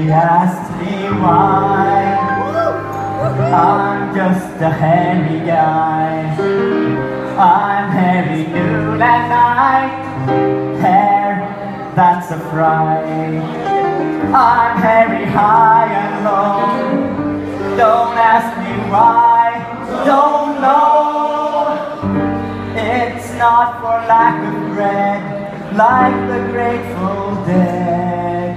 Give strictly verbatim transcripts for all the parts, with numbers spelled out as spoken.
asked me why. I'm just a hairy guy. I'm hairy noon and night. Hair, that's a fright. I'm hairy high and low. Don't ask me why. Don't know. It's not for lack of bread, like the Grateful Dead.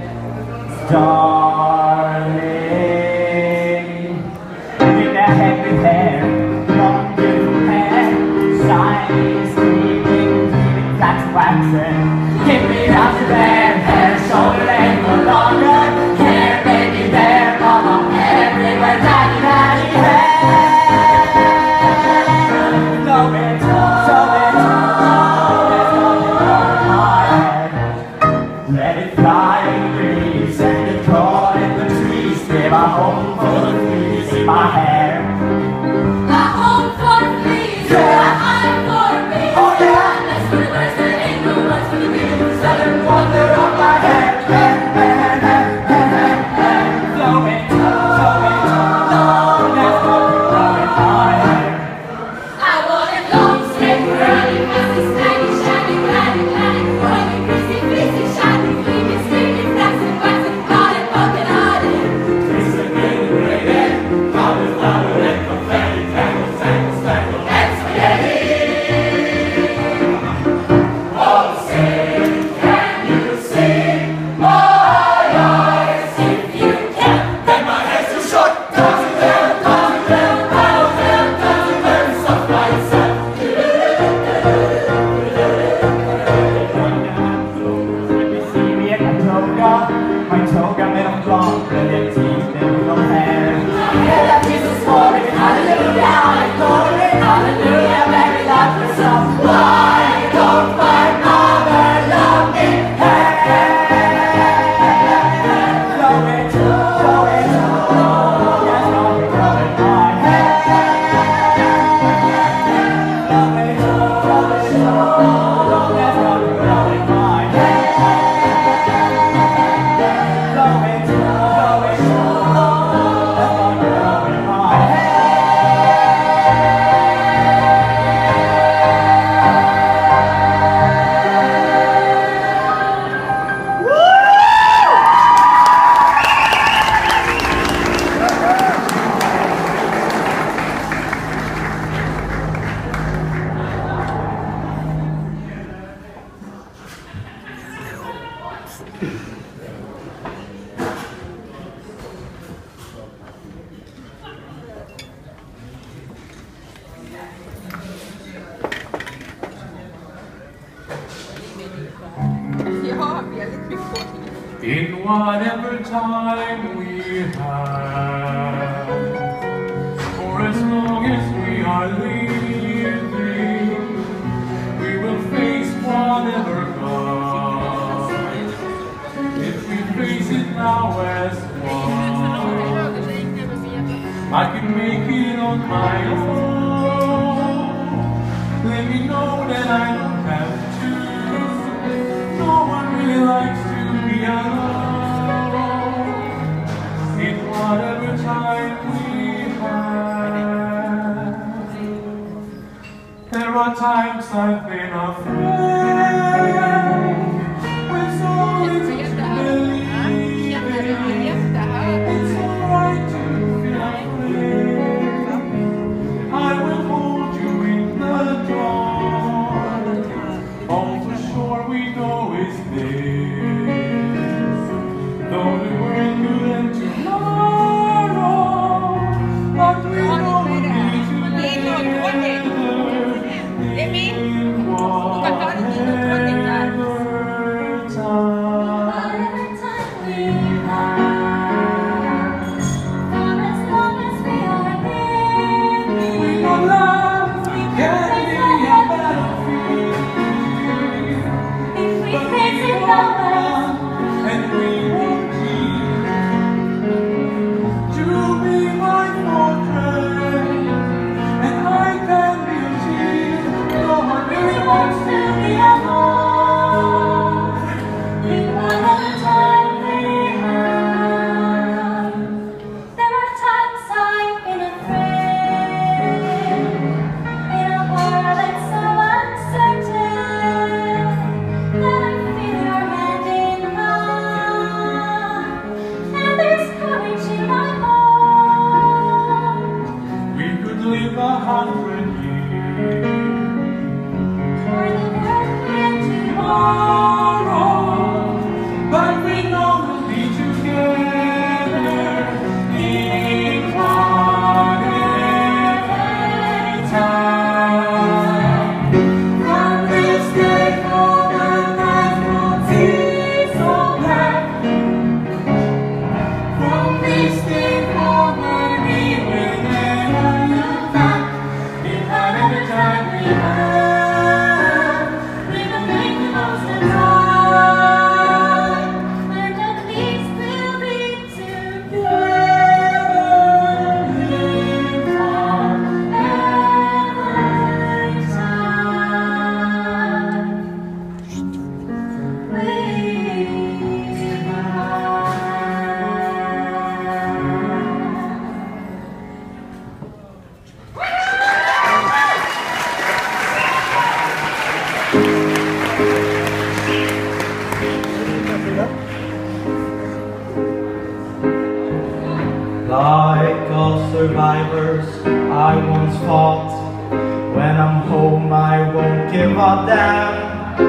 Darling, in that heavy hair, long beautiful hair, shiny, streaming, gleaming, flax waxing. Give me out to there, hair, shoulder, length, no longer. Hair, baby, there, mama, everywhere, daddy, daddy, hair. Love it, show it, let's go to my head. Let it fly in the breeze, and it caught in the trees. Give a home full of fleas in my hair. A home for fleas, yeah. A hive for bees, oh yeah. That's for the birds that ain't no one's for the bees. Southern wonder of my hair, hair, hair, hair, hair, hair, hair. Blow it, blow it, long, let's go to blowing my hair. I want it long, straight, curly, messy, snaggy, shaggy, gladdy, gladdy, curly, greasy, fleecy, shiny, fleamy, streamy, flaxy, waxy, knotted, poking, knotted. Twist and grin and braided, flower, flower, and confetti, tangle, tangle, tangle, and spaghetti. Oh, sing, can you sing my eyes? If you can, Then my hair's too short. Toss it down, toss it down, rattle down, toss it down, stuff like that. Let me see me at my toga, my toga made of cloth, brilliant teeth, little hair. Yeah, that piece is for me, hallelujah, I glory, hallelujah, Mary love herself. Why don't my mother love me? Hey, blow it, blow it, yes, I'll be blowing my hair. Blow it, blow it, yes, I'll be blowing my hair. Blow it, blow it, yes, I'll be blowing my hair. In whatever time we have, for as long as we are living, we will face whatever comes. If we face it now as one, I can make it on my own. Let me know that I don't have to. No one really likes to be alone. In whatever time we have, there are times I've been afraid, when so little to believe in. It's alright to feel afraid. I will hold you in the dawn. All for sure we know is this. Though the world could end tomorrow, but we know we need to live together in one. Like all survivors I once fought, when I'm home I won't give a damn.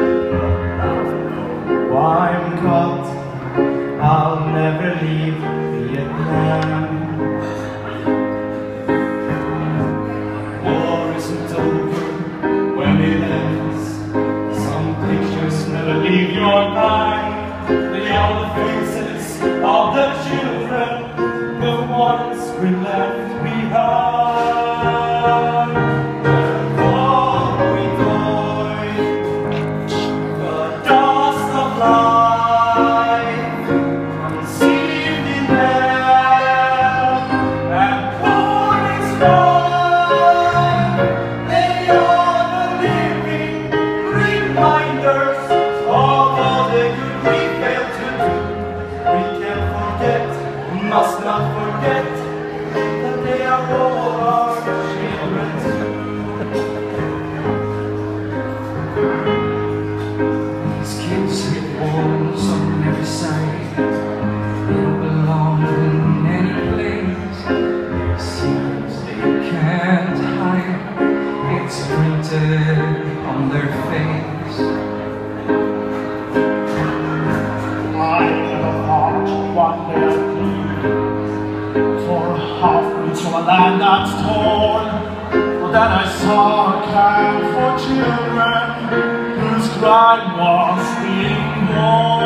I'm caught, I'll never leave Vietnam. War isn't over when it ends. Some pictures never leave your mind. The yellow faces of the children, the ones we left behind. All we toy, the dust of life, conceived in them, and born in strife. They are the living reminders of all the good we failed to do. We can't forget, must not forget, that they are all our children too. These kids hit walls on every side. They don't belong in any place. It seems they can't hide. It's printed on their face. I never thought one day I'd leave for halfway to a land that's torn. But then I saw a camp for children whose crime was being born.